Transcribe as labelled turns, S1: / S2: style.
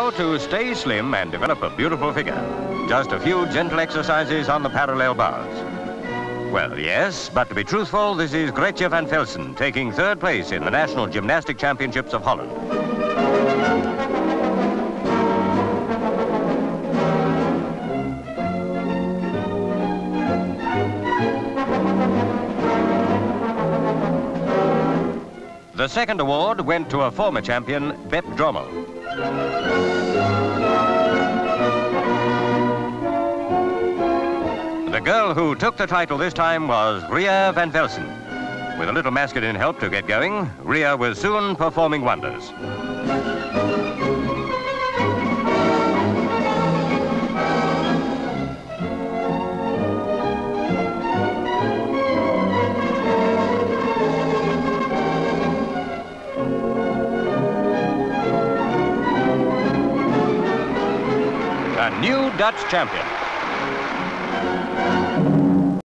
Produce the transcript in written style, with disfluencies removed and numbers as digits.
S1: How to stay slim and develop a beautiful figure. Just a few gentle exercises on the parallel bars. Well, yes, but to be truthful, this is Grietje Van Velsen taking third place in the National Gymnastic Championships of Holland. The second award went to a former champion, Bep Ipenburg-Brommel. The girl who took the title this time was Ria Van Velsen. With a little masculine help to get going, Ria was soon performing wonders. A new Dutch champion.